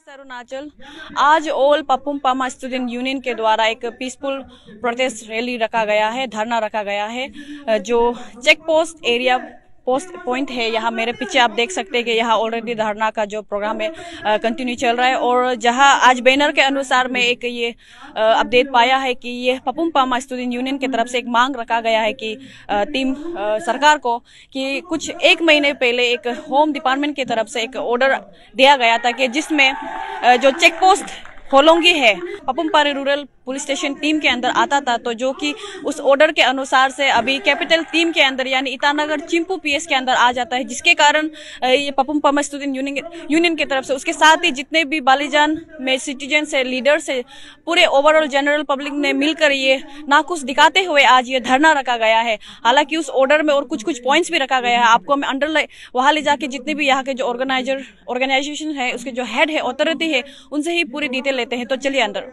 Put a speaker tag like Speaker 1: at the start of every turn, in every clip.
Speaker 1: अरुणाचल। आज all Papum Pama student union के द्वारा एक पीसफुल प्रोटेस्ट रैली रखा गया है, धरना रखा गया है। जो check post area post point है, यहाँ मेरे पीछे आप देख सकते हैं कि यहाँ ऑलरेडी धरना का जो प्रोग्राम है कंटिन्यू चल रहा है। और जहाँ आज बैनर के अनुसार में एक ये अपडेट पाया है कि ये पपुम पामा स्टूडेंट यूनियन की तरफ से एक मांग रखा गया है कि टीम सरकार को कि कुछ एक महीने पहले एक होम डिपार्टमेंट की तरफ से एक ऑर्डर दिया गया था कि जिसमें जो चेक पोस्ट होलोंगी है पपुम पारे रूरल पुलिस स्टेशन टीम के अंदर आता था, तो जो कि उस ऑर्डर के अनुसार से अभी कैपिटल टीम के अंदर यानी ईटानगर चिंपू पीएस के अंदर आ जाता है, जिसके कारण ये पपुम पामा स्टूडेंट यूनियन की तरफ से उसके साथ ही जितने भी बालीजान में सिटीजन है, लीडर्स है, पूरे ओवरऑल जनरल पब्लिक ने मिलकर ये नाखुश दिखाते हुए आज ये धरना रखा गया है। हालांकि उस ऑर्डर में और कुछ पॉइंट्स भी रखा गया है। आपको मैं अंडर वहां ले जाके जितने भी यहाँ के जो ऑर्गेनाइजेशन है, उसके जो हेड है, अथॉरिटी है, उनसे ही पूरी डिटेल लेते हैं। तो चलिए अंदर।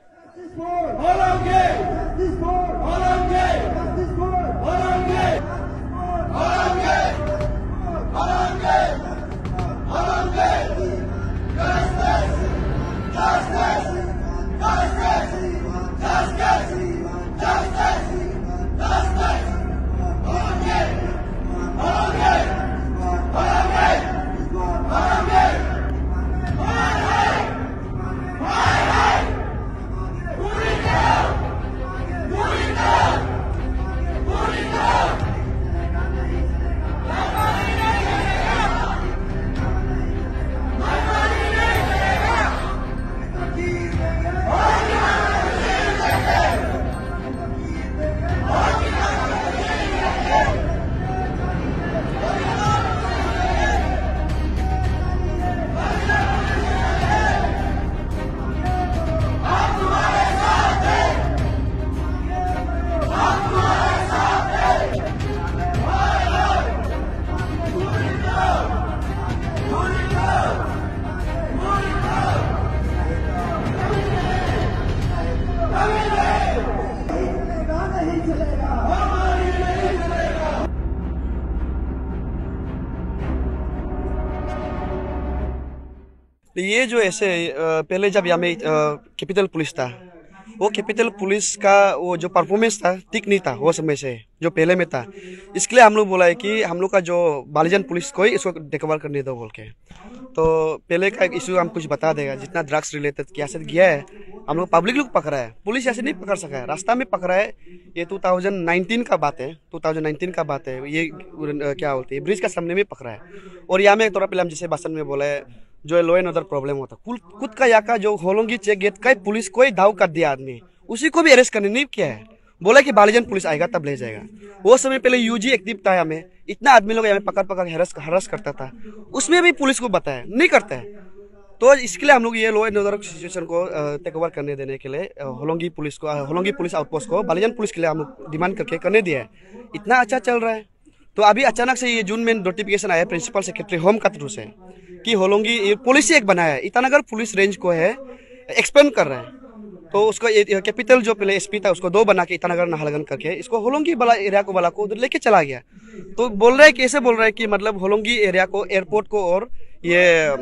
Speaker 2: ये जो ऐसे पहले जब यहाँ में कैपिटल पुलिस था, वो कैपिटल पुलिस का वो जो परफॉर्मेंस था ठीक नहीं था वो समय से जो पहले में था। इसके लिए हम लोग बोला है कि हम लोग का जो बालीजान पुलिस को ही इसको टेकओवर करने दो बोल के। तो पहले का एक इशू हम कुछ बता देगा, जितना ड्रग्स रिलेटेड क्या से गया है, हम लोग पब्लिक लोग पकड़ा है, पुलिस ऐसे नहीं पकड़ सका है, रास्ता में पकड़ा है। ये 2019 का बात है, 2019 का बात है। ये क्या बोलते हैं, ब्रिज का सामने में पकड़ा है। और यहाँ में थोड़ा पहले हम जैसे भाषण में बोला है जो लॉ एंड ऑर्डर प्रॉब्लम होता, खुद का यहाँ का जो होलोंगी चेक गेट का पुलिस को ही दाव कर दिया आदमी, उसी को भी अरेस्ट करने नहीं किया है। बोला कि बालीजान पुलिस आएगा तब ले जाएगा। वो समय पहले यूजी एक्टिव था, हमें इतना आदमी लोग हमें पकड़ हरस करता था, उसमें भी पुलिस को बताया नहीं करता है। तो इसके लिए हम लोग ये लॉ एंड ऑर्डर सिचुएशन को टेक ओवर करने देने के लिए होलोंगी पुलिस आउटपोस्ट को बालीजान पुलिस के लिए हम लोग डिमांड करके करने दिया है। इतना अच्छा चल रहा है। तो अभी अचानक से ये जून में नोटिफिकेशन आया प्रिंसिपल सेक्रेटरी होम का थ्रू से कि होलोंगी पुलिस ही एक बनाया है, ईटानगर पुलिस रेंज को है एक्सपेंड कर रहा है। तो उसको कैपिटल जो पहले एसपी था उसको 2 बना के ईटानगर नाहरलगुन करके इसको होलोंगी वाला एरिया को उधर लेके चला गया। तो बोल रहा है कैसे बोल रहा है कि मतलब होलोंगी एरिया को, एयरपोर्ट को और ये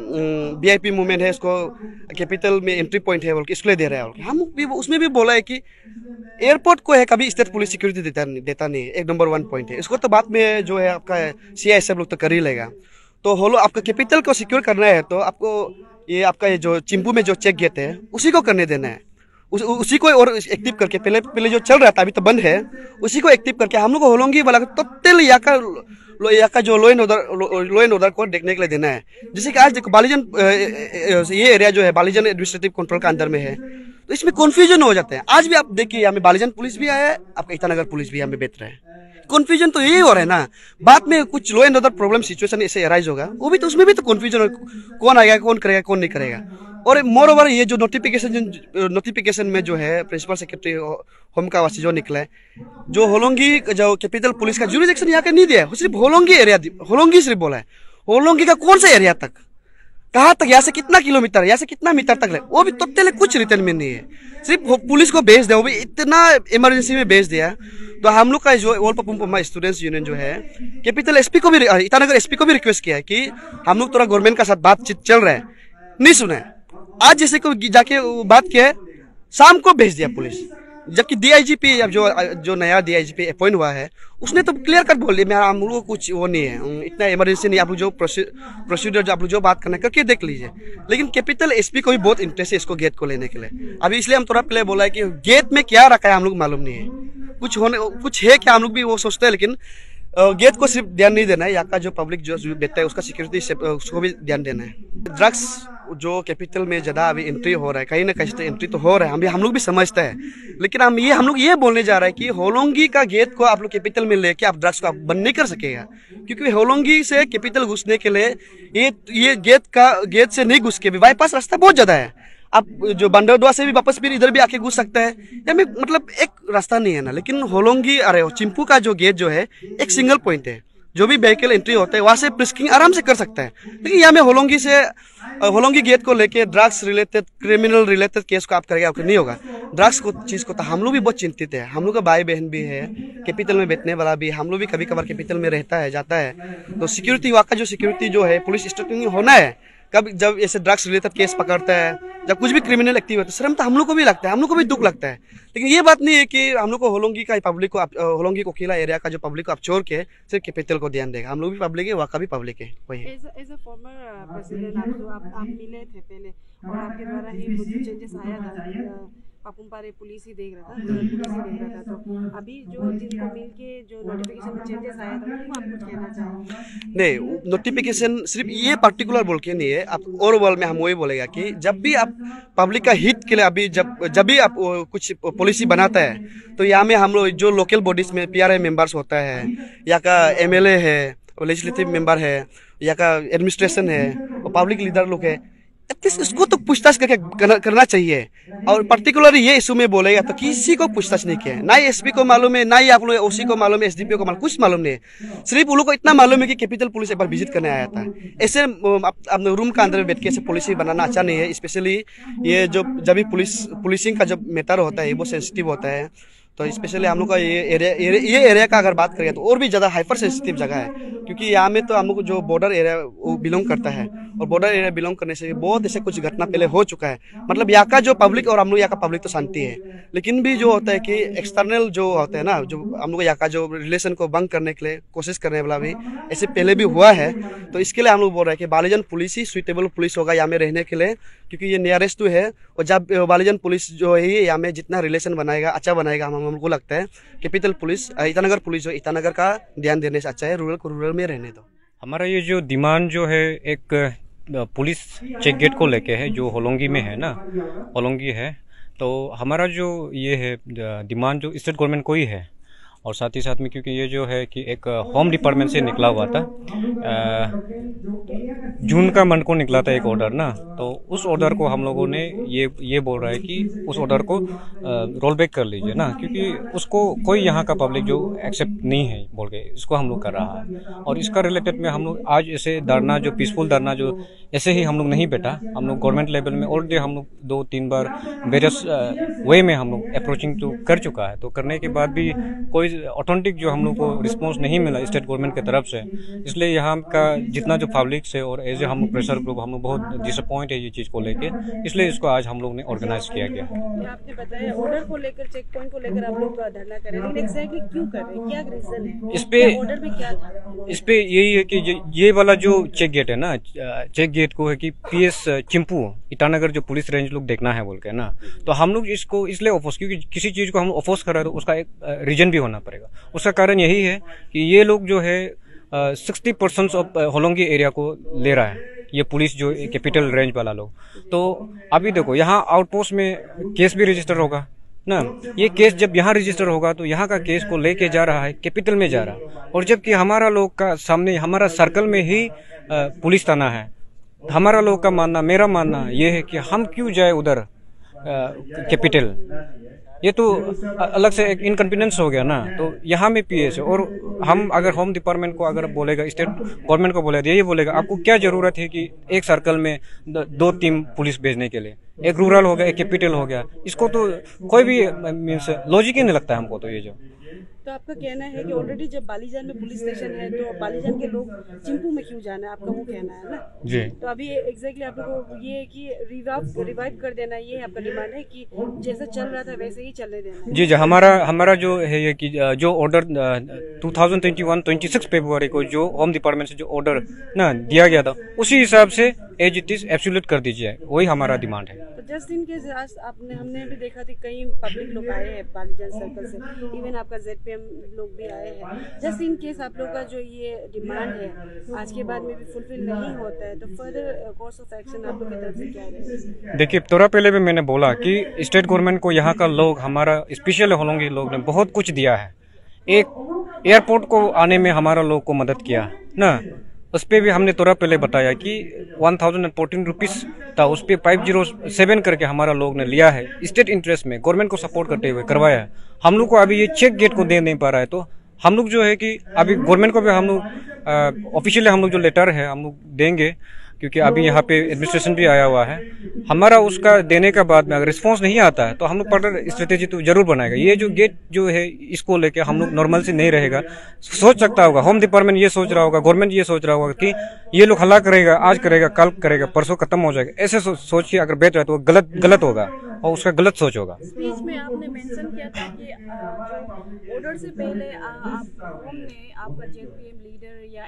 Speaker 2: वीआईपी मूवमेंट है, इसको कैपिटल में एंट्री पॉइंट है बोल के इसलिए दे रहा है। हम भी उसमें भी बोला है कि एयरपोर्ट को है कभी स्टेट पुलिस सिक्योरिटी देता नहीं, एक नंबर 1 पॉइंट है। इसको तो बाद में जो है आपका CISF लोग तो कर ही लेगा। तो आपका कैपिटल को सिक्योर करना है तो आपको ये जो चिंपू में जो चेक गेट है उसी को करने देना है। उसी को और एक्टिव करके पहले जो चल रहा था अभी तो बंद है, उसी को एक्टिव करके हम लोग को होलोंगी वाला टोटल यहाँ का जो लॉ एंड ऑर्डर को देखने के लिए देना है। जैसे कि आज देखो बालीजान ये एरिया जो है बालीजान एडमिनिस्ट्रेटिव कंट्रोल का अंदर में है, तो इसमें कंफ्यूजन हो जाता है। आज भी आप देखिए हमें बालीजान पुलिस भी आया है, आपका ईटानगर पुलिस भी हमें बैठ रहा है। कंफ्यूजन तो यही हो रहा है ना। बाद में कुछ law and order problem situation ऐसे अराइज होगा, वो भी तो उसमें भी तो कंफ्यूजन, कौन आएगा, कौन करेगा, कौन नहीं करेगा। और मोर ओवर ये जो नोटिफिकेशन में जो है प्रिंसिपल सेक्रेटरी होम का वासी जो निकला है, जो होलोंगी जो कैपिटल पुलिस का जुरिडिक्शन यहाँ का नहीं दिया है, सिर्फ होलोंगी एरिया, होलोंगी सिर्फ बोला है। होलोंगी का कौन सा एरिया तक, कहाँ तक, यहाँ से कितना किलोमीटर, यहाँ से कितना मीटर तक, वो भी टोटली कुछ रिटर्न में नहीं है। सिर्फ पुलिस को भेज दिया, वो भी इतना इमरजेंसी में भेज दिया। तो हम लोग का जो all Papum Pama students union जो है कैपिटल एसपी को भी, ईटानगर एसपी को भी रिक्वेस्ट किया है कि हम लोग थोड़ा गवर्नमेंट का साथ बातचीत चल रहा है, नहीं सुना है। आज जैसे को जाके बात किया है, शाम को भेज दिया पुलिस। जबकि डीआईजीपी अब जो नया डीआईजीपी अपॉइंट हुआ है, उसने तो क्लियर कट बोल दिया मेरा हम लोग कुछ वो नहीं है, इतना इमरजेंसी नहीं, आप लोग जो प्रोसीजर जो आप लोग जो बात करना है करके देख लीजिए। लेकिन कैपिटल एसपी को भी बहुत इंटरेस्ट है इसको गेट को लेने के लिए। अभी इसलिए हम थोड़ा पहले बोला है कि गेट में क्या रखा है हम लोग मालूम नहीं है, कुछ है क्या हम लोग भी वो सोचते हैं। लेकिन गेट को सिर्फ ध्यान नहीं देना है, यहाँ का जो पब्लिक जो बैठता है उसका सिक्योरिटी उसको भी ध्यान देना है। ड्रग्स जो कैपिटल में ज़्यादा अभी एंट्री हो रहा है, कहीं ना कहीं तो एंट्री तो हो रहा है, हम लोग भी समझते हैं। लेकिन हम लोग ये बोलने जा रहे हैं कि होलोंगी का गेट को आप लोग कैपिटल में लेके आप ड्रग्स को आप बंद नहीं कर सकेगा, क्योंकि होलोंगी से कैपिटल घुसने के लिए ये गेट से नहीं घुस के भी बाईपास रास्ता बहुत ज़्यादा है। आप जो बंदरदुआ से भी वापस फिर इधर भी आके घुस सकता है, या मतलब एक रास्ता नहीं है ना। लेकिन होलोंगी चिंपू का जो गेट जो है एक सिंगल पॉइंट है, जो भी व्हीकल एंट्री होता है वहां से प्रिस्किंग आराम से कर सकता है। लेकिन यहाँ में होलोंगी गेट को लेके drugs related criminal related case को आप करेंगे, आपको नहीं होगा। ड्रग्स को चीज को तो हम लोग भी बहुत चिंतित है, हम लोग का भाई बहन भी है कैपिटल में बैठने वाला भी, हम लोग भी कभी कभार कैपिटल में रहता है जाता है। तो सिक्योरिटी वहाँ का जो सिक्योरिटी जो है पुलिस स्टेशन होना है, कब जब ऐसे ड्रग्स रिलेटेड केस पकड़ता है, जब कुछ भी क्रिमिनल एक्टिव होता है, शर्म तो हम लोग को भी लगता है, हम लोग को भी दुख लगता है। लेकिन ये बात नहीं है कि हम लोग को होलोंगी का पब्लिक को होलोंगी कोकिला एरिया का जो पब्लिक को आप छोड़ के सिर्फ कैपिटल को ध्यान देगा। हम लोग भी पब्लिक है, वहाँ का भी पब्लिक है, वही है।
Speaker 3: एज अ फॉर्मर प्रेसिडेंट आप मिले थे पहले, और आपके द्वारा ही कुछ चेंजेस आया था। पापुम पारे पुलिस ही देख रहा था, तो अभी जो जिनको मिल के जो नोटिफिकेशन में चेंजेस आया था उनको आप कुछ कहना चाहेंगे?
Speaker 2: नहीं, नोटिफिकेशन सिर्फ ये पर्टिकुलर बोल के नहीं है, आप ओवरऑल में हम वही बोलेगा कि जब भी आप पब्लिक का हित के लिए अभी जब भी आप कुछ पॉलिसी बनाता है, तो यहाँ में हम लोग जो लोकल बॉडीज में पीआरआई मेंबर्स होता है, यहाँ का एमएलए है, लेजिस्लेटिव मेंबर है, यहाँ का एडमिनिस्ट्रेशन है और पब्लिक लीडर लोग है, इसको तो पूछताछ करके करना चाहिए। और पर्टिकुलरली ये इशू में बोलेगा तो किसी को पूछताछ नहीं किया है, ना ही एसपी को मालूम है, ना ही आप लोग ओसी को मालूम है, एसडीपीओ को मालूम, कुछ मालूम नहीं है। सिर्फ उन लोग को इतना मालूम है कि कैपिटल पुलिस एक बार विजिट करने आया था। ऐसे अपने रूम का अंदर बैठ के ऐसे पॉलिसी बनाना अच्छा नहीं है। स्पेशली ये जब भी पुलिसिंग का जो मैटर होता है वो सेंसिटिव होता है, तो स्पेशली हम लोग का ये एरिया का अगर बात करें तो और भी ज़्यादा हाइपर सेंसिटिव जगह है, क्योंकि यहाँ में तो हम लोग जो बॉर्डर एरिया वो बिलोंग करता है, और बॉर्डर एरिया बिलोंग करने से बहुत ऐसे कुछ घटना पहले हो चुका है। मतलब यहाँ का जो पब्लिक और हम लोग यहाँ का पब्लिक तो शांति है, लेकिन भी जो होता है कि एक्सटर्नल जो होता है ना, जो हम लोग यहाँ का जो रिलेशन को भंग करने के लिए कोशिश करने वाला भी ऐसे पहले भी हुआ है। तो इसके लिए हम लोग बोल रहे हैं कि बालीजन पुलिस ही सुइटेबल पुलिस होगा यहाँ में रहने के लिए, क्योंकि ये नियरेस्ट तो है। और जब बालीजन पुलिस जो है यहाँ में जितना रिलेशन बनाएगा अच्छा बनाएगा, हमको लगता है कैपिटल पुलिस ईटानगर पुलिस जो ईटानगर का ध्यान देने से अच्छा है, रूरल को रूरल में रहने दो।
Speaker 4: हमारा ये जो डिमांड जो है एक पुलिस चेक गेट को लेके है, जो होलोंगी में है ना, होलोंगी है, तो हमारा जो ये है डिमांड जो स्टेट गवर्नमेंट को ही है। और साथ ही साथ में क्योंकि ये जो है कि एक होम डिपार्टमेंट से निकला हुआ था, जून का मंथ को निकला था एक ऑर्डर ना, तो उस ऑर्डर को हम लोगों ने ये बोल रहा है कि उस ऑर्डर को रोल बैक कर लीजिए ना, क्योंकि उसको कोई यहाँ का पब्लिक जो एक्सेप्ट नहीं है बोल के इसको हम लोग कर रहा है। और इसका रिलेटेड में हम लोग आज ऐसे धरना जो पीसफुल धरना जो ऐसे ही हम लोग नहीं बैठा, हम लोग गवर्नमेंट लेवल में ऑलरेडी हम लोग 2-3 बार वेरियस वे में हम लोग अप्रोचिंग तो कर चुका है। तो करने के बाद भी कोई ऑथेंटिक जो हम लोग को रिस्पांस नहीं मिला स्टेट गवर्नमेंट की तरफ से, इसलिए यहाँ का जितना जो पब्लिक से और एज ए हम प्रेशर ग्रुप हम लोग बहुत डिसअपॉइंट है ये चीज़ को लेके, इसलिए इसको आज हम लोग ने ऑर्गेनाइज किया गया।
Speaker 3: आपने बताया ऑर्डर को लेकर, चेक पॉइंट को लेकर आप लोग धरना कर रहे हैं, लेकिन एग्जैक्टली क्यों कर रहे हैं, क्या रीजन है
Speaker 4: इस पे?
Speaker 3: ऑर्डर में क्या था?
Speaker 4: इस पे यही है कि ये वाला जो चेक गेट है ना, चेक गेट को है कि पीएस चिंपू ईटानगर जो पुलिस रेंज लोग देखना है बोल के ना, तो हम लोग इसको इसलिए अपोज, क्योंकि किसी चीज को हम अपोज कर रहे हैं तो उसका एक रीजन भी होना पड़ेगा। उसका कारण यही है कि ये लोग जो है 60% ऑफ होलोंगी एरिया को ले रहा है, ये पुलिस जो कैपिटल रेंज वाला लोग। तो अभी देखो यहाँ आउटपोस्ट में केस भी रजिस्टर होगा ना, ये केस जब यहाँ रजिस्टर होगा तो यहाँ का केस को लेके जा रहा है कैपिटल में जा रहा है, और जबकि हमारा लोग का सामने हमारा सर्कल में ही पुलिस थाना है। हमारा लोग का मानना, मेरा मानना ये है कि हम क्यों जाए उधर कैपिटल, ये तो अलग से एक इनकन्वीनियंस हो गया ना। तो यहाँ में पीएस है, और हम अगर होम डिपार्टमेंट को अगर बोलेगा, स्टेट गवर्नमेंट को बोलेगा, ये बोलेगा आपको क्या जरूरत है कि एक सर्कल में 2 पुलिस भेजने के लिए, एक रूरल हो गया एक कैपिटल हो गया, इसको तो कोई भी मीन्स लॉजिक ही नहीं लगता है हमको तो ये जो।
Speaker 3: तो आपका कहना है कि ऑलरेडी जब बालीजान में पुलिस स्टेशन है तो बालीजान के लोग चिंपू में क्यों जाना है, आपका वो कहना है ना
Speaker 4: जी।
Speaker 3: तो अभी एग्जैक्टली आप लोगों को ये है कि रिवाइव कर देना, ये आपका डिमांड है कि जैसा चल रहा था वैसे ही चलने देना।
Speaker 4: जी जी, हमारा जो है ये कि जो ऑर्डर 2021 26 फरवरी को जो होम डिपार्टमेंट से जो ऑर्डर ना दिया गया था उसी हिसाब से एज इट इज एब्सोल्यूट कर दीजिए, वही हमारा डिमांड है।
Speaker 3: तो जस्ट इन केस हमने भी देखा था कई पब्लिक लोग आए हैं बालीजान सर्कल से, इवन आपका ZPM लोग भी आए हैं। जस्ट इन केस आप लोग का जो ये डिमांड है आज के बाद में भी फुलफिल नहीं होता है तो फर्दर कोर्स ऑफ एक्शन आप लोग की तरफ से क्या रहेगा?
Speaker 4: देखिए, थोड़ा पहले भी मैंने बोला कि स्टेट गवर्नमेंट को यहाँ का लोग, हमारा स्पेशल होलोंगी लोग ने बहुत कुछ दिया है। एक एयरपोर्ट को आने में हमारा लोग को मदद किया ना, उस पर भी हमने थोड़ा पहले बताया कि 1014 रुपीज था, उस पर 507 करके हमारा लोग ने लिया है स्टेट इंटरेस्ट में, गवर्नमेंट को सपोर्ट करते हुए करवाया है। हम लोग को अभी ये चेक गेट को दे नहीं पा रहा है, तो हम लोग जो है कि अभी गवर्नमेंट को भी हम लोग ऑफिशियली हम लोग जो लेटर है हम लोग देंगे, क्योंकि अभी यहाँ पे एडमिनिस्ट्रेशन भी आया हुआ है। हमारा उसका देने के बाद में अगर रिस्पांस नहीं आता है तो हम लोग फर्दर स्ट्रेटेजी तो जरूर बनाएगा। ये जो गेट जो है इसको लेके हम लोग नॉर्मल से नहीं रहेगा। सोच सकता होगा होम डिपार्टमेंट ये सोच रहा होगा, गवर्नमेंट ये सोच रहा होगा कि ये लोग हल्ला करेगा, आज करेगा, कल करेगा, परसों खत्म हो जाएगा, ऐसे सोच के अगर बैठ रहा है तो वो गलत होगा और उसका गलत सोच होगा।
Speaker 1: स्पीच में आपने मेंशन किया था कि जो ऑर्डर से पहले हमने आपका JPM लीडर या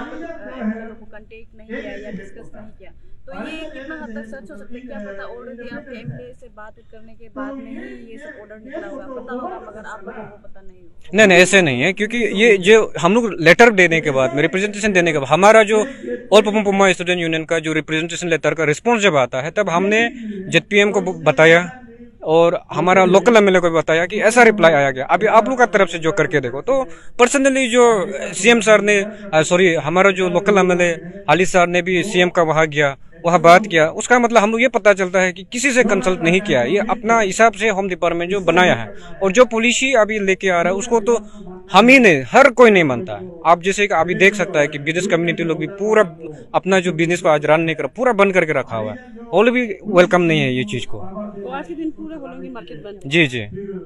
Speaker 1: MLA को कांटेक्ट नहीं किया या डिस्कस नहीं किया, तो ये कितना हद तक सच हो सकता है? क्या पता ऑर्डर दिया आपके MLA से बात करने के बाद में ही ये सब ऑर्डर निकला होगा, पता होगा मगर आप लोगों को पता नहीं होगा।
Speaker 4: नहीं, ऐसे नहीं है, क्योंकि ये जो हम लोग लेटर देने के बाद में, रिप्रेजेंटेशन देने के बाद, हमारा जो all Papum Pare student union का जो रिप्रेजेंटेशन लेटर का रिस्पॉन्स जब आता है तब हमने ZPM को बताया और हमारा लोकल MLA को भी बताया कि ऐसा रिप्लाई आया गया। अभी आप लोग का तरफ से जो करके देखो तो पर्सनली जो CM सर ने हमारा जो लोकल MLA अली सर ने भी CM का वहां गया, वहाँ बात किया, उसका मतलब हम लोग ये पता चलता है कि किसी से कंसल्ट नहीं किया, ये अपना हिसाब से होम डिपार्टमेंट जो बनाया है। और जो पॉलिसी अभी लेके आ रहा है उसको तो हम ही नहीं, हर कोई नहीं मानता। आप जैसे कि अभी देख सकता है कि बिजनेस कम्युनिटी लोग भी पूरा अपना जो बिजनेस को आज रन नहीं कर, पूरा बंद करके रखा हुआ है, और भी वेलकम नहीं है ये चीज को।
Speaker 3: तो आज के दिन पूरा बोलेंगे मार्केट बंद।
Speaker 4: जी जी।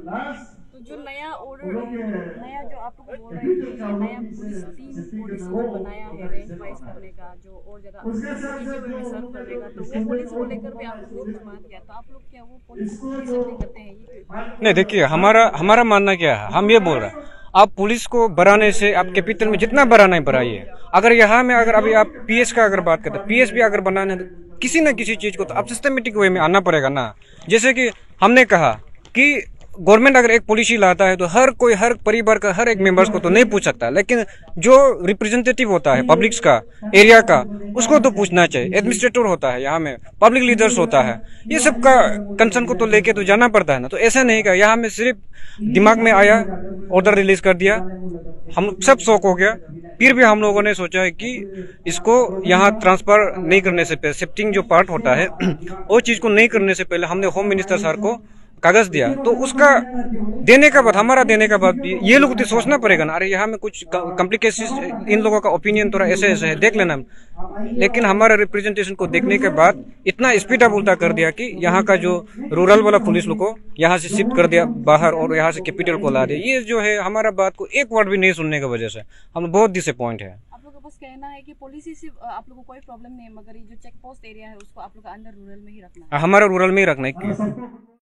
Speaker 1: तो जो नया ऑर्डर, नया जो आप लोग बोल रहे हैं कि नया पुलिस टीम पॉलिसी जो बनाया है रेंज वाइज करने का, जो और ज्यादा इजी में सर्व करने का, तो वो पॉलिसी को लेकर भी आप लोग ने कुछ बात किया, तो आप लोग क्या वो पॉलिसी नहीं करते हैं?
Speaker 4: नहीं, देखिए, हमारा मानना क्या है, हम ये बोल रहे हैं आप पुलिस को बढ़ाने से आप कैपिटल में जितना बढ़ाना है बढ़ाइए। अगर यहाँ में अगर अभी आप PS का अगर बात करते हैं, PS भी अगर बनाना है तो किसी न किसी चीज को तो आप सिस्टमेटिक वे में आना पड़ेगा ना। जैसे कि हमने कहा कि गवर्नमेंट अगर एक पॉलिसी लाता है तो हर कोई, हर परिवार का हर एक मेंबर्स को तो नहीं पूछ सकता, लेकिन जो रिप्रेजेंटेटिव होता है पब्लिक्स का, एरिया का, उसको तो पूछना चाहिए। एडमिनिस्ट्रेटर होता है, यहाँ में पब्लिक लीडर्स होता है, ये सब का कंसर्न को तो लेके तो जाना पड़ता है ना। तो ऐसा नहीं का यहाँ में सिर्फ दिमाग में आया, ऑर्डर रिलीज कर दिया, हम सब शौक हो गया, फिर भी हम लोगों ने सोचा है कि इसको यहाँ ट्रांसफर नहीं करने से पहले, शिफ्टिंग जो पार्ट होता है वो चीज को नहीं करने से पहले हमने होम मिनिस्टर सर को कागज दिया। तो उसका देने का बाद, हमारा देने का बाद ये लोग तो सोचना पड़ेगा ना, अरे यहाँ में कुछ कॉम्प्लिकेशन, इन लोगों का ओपिनियन थोड़ा ऐसे ऐसे है, देख लेना। लेकिन हमारा रिप्रेजेंटेशन को देखने के बाद इतना स्पीड अप उल्टा कर दिया कि यहाँ का जो रूरल वाला पुलिस लोग को यहाँ से शिफ्ट कर दिया बाहर और यहाँ से कैपिटल को ला दिया। ये जो है हमारा बात को एक वर्ड भी नहीं सुनने की वजह से हम बहुत डिसअपॉइंट है।
Speaker 1: आप लोगों का बस कहना है कि पॉलिसी से आप लोगों को कोई प्रॉब्लम नहीं है, मगर ये जो चेक पोस्ट एरिया है उसको आप लोग का अंडर रूरल में ही रखना है।
Speaker 4: हमारा रूरल में ही रखना है।